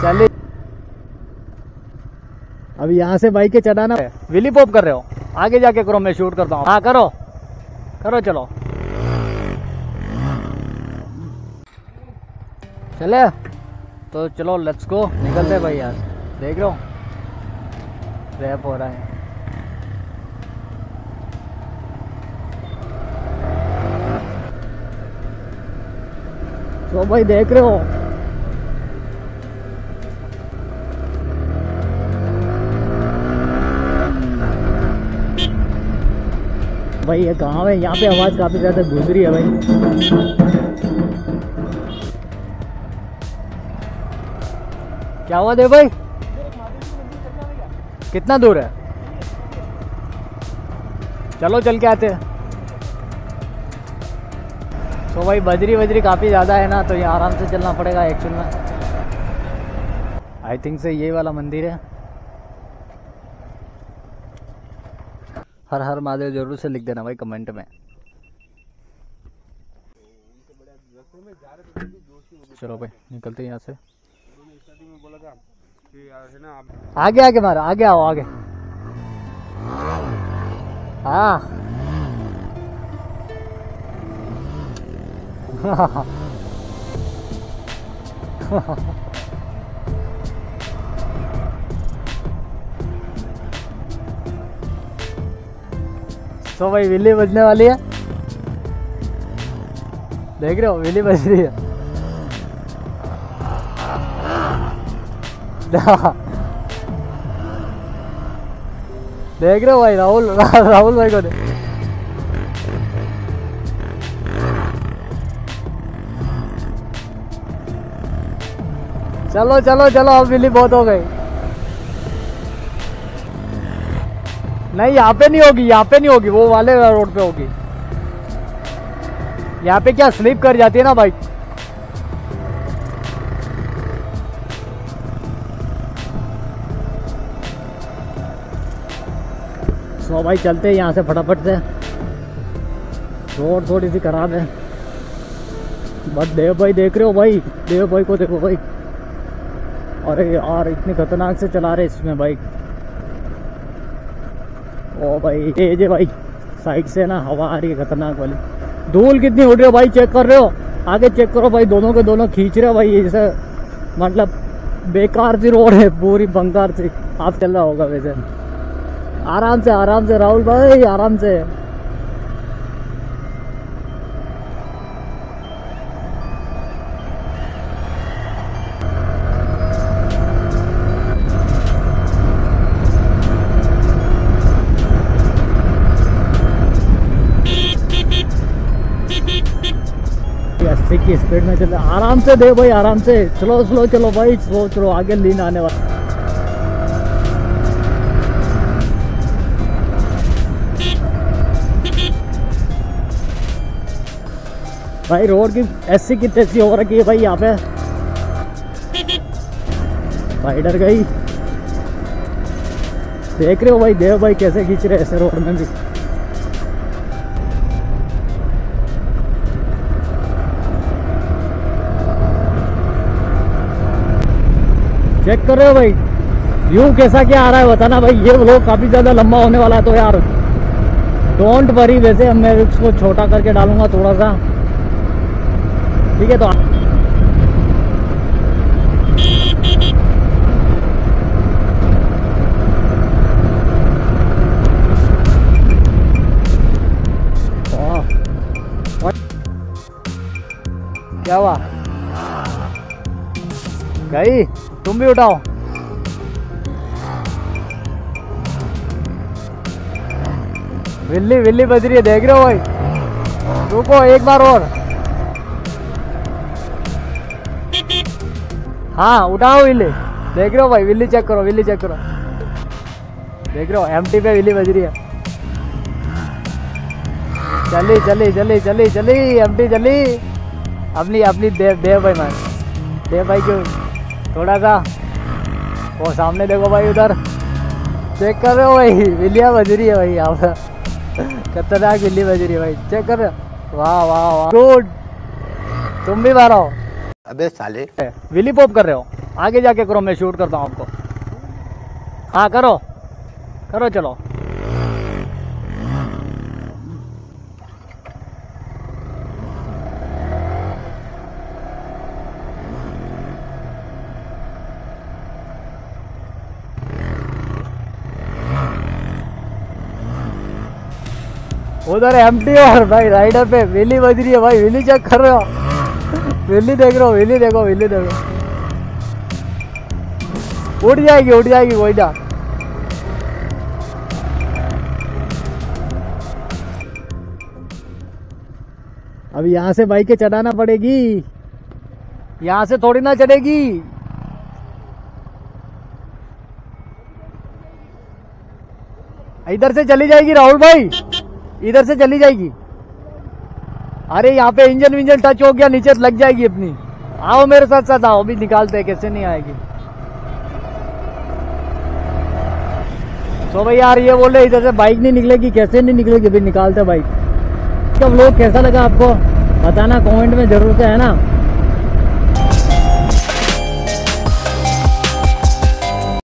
चलिए अभी यहाँ से बाइक के चढ़ाना है। विली पॉप कर रहे हो, आगे जाके करो, मैं शूट करता हूँ। हाँ करो करो, चलो चले तो चलो, लेट्स गो, निकलते भाई। यार देख रहे हो रैप हो रहा है। तो भाई देख रहे हो भाई ये कहाँ है, यहाँ पे आवाज काफी ज्यादा गुजरी है भाई। क्या हुआ दे भाई, कितना दूर है? चलो चल के आते हैं। तो भाई बजरी काफी ज्यादा है ना, तो ये आराम से चलना पड़ेगा एक्चुअल में। आई थिंक से ये वाला मंदिर है। हर हर महादेव जरूर से लिख देना भाई कमेंट में। चलो भाई निकलते हैं यहाँ से। आगे आगे मारो, आगे आओ आगे। हाँ तो भाई विल्ली बजने वाली है, देख रहे हो विल्ली बज रही है। देख रहे हो भाई राहुल भाई को चलो चलो चलो, अब विल्ली बहुत हो गई। नहीं यहाँ पे नहीं होगी, यहाँ पे नहीं होगी, वो वाले रोड पे होगी। यहाँ पे क्या स्लिप कर जाती है ना बाइक। सो भाई चलते हैं यहाँ से फटाफट से, रोड थोड़ी सी खराब है। बस देव भाई देख रहे हो भाई, देव भाई को देखो भाई। अरे यार इतनी खतरनाक से चला रहे इसमें बाइक। ओ भाई तेज है भाई, साइड से ना हवा आ रही है खतरनाक वाली। धूल कितनी उड़ रही है भाई, चेक कर रहे हो? आगे चेक करो भाई, दोनों के दोनों खींच रहे हो भाई। जैसे मतलब बेकार सी रोड है, पूरी बंकार सी। आप चल रहा होगा वैसे। आराम से राहुल भाई, आराम से। की स्पीड में चल, आराम से दे भाई, आराम से। स्लो स्लो चलो भाई, स्लो चलो, आगे लीन आने वाला। भाई रोड की ऐसी की तैसी हो रखी है भाई यहाँ पे। भाई डर गई। देख रहे हो भाई देव भाई कैसे खींच रहे ऐसे रोड में भी। चेक कर रहे हो भाई व्यू कैसा क्या आ रहा है, बताना भाई। ये व्लॉग काफी ज्यादा लंबा होने वाला है, तो यार डोंट वरी। वैसे मैं इसको छोटा करके डालूंगा थोड़ा सा, ठीक है? तो क्या हुआ गई? तुम भी उठाओ। विल्ली बज रही है, देख रहे हो भाई? रुको एक बार और। हाँ उठाओ विल्ली, देख रहे हो भाई? विल्ली चेक करो, विल्ली चेक करो, देख रहे हो? एमटी पे विल्ली बज रही है। चली एमटी चली। अपनी देव भाई मान, देव भाई क्यों थोड़ा सा वो सामने देखो भाई, उधर चेक कर रहे हो भाई? विल्लियाँ बज रही है भाई यहाँ पर, खतरनाक विल्ली बज रही है भाई। चेक कर रहे हो? वाह वाह वाह, गुड। तुम भी मारो। अबे साले विल्ली पॉप कर रहे हो? आगे जाके करो, मैं शूट करता हूँ आपको। हाँ करो करो, चलो। उधर एम्प्टी और भाई राइडर पे वेली बज रही है भाई। वेली चेक कर रहे हो? वेली देख रहे हो? वेली देखो, वेली देखो, उठ जाएगी उठ जाएगी, कोई ना। अब यहाँ से बाइक के चढ़ाना पड़ेगी, यहाँ से थोड़ी ना चढ़ेगी। इधर से चली जाएगी राहुल भाई, इधर से चली जाएगी। अरे यहाँ पे इंजन विंजन टच हो गया, नीचे लग जाएगी अपनी। आओ मेरे साथ साथ आओ, अभी निकालते हैं, कैसे नहीं आएगी। तो भाई यार ये बोल रहे इधर से बाइक नहीं निकलेगी, कैसे नहीं निकलेगी, अभी निकालते बाइक। तो व्लॉग कैसा लगा आपको बताना कमेंट में जरूर से, है ना।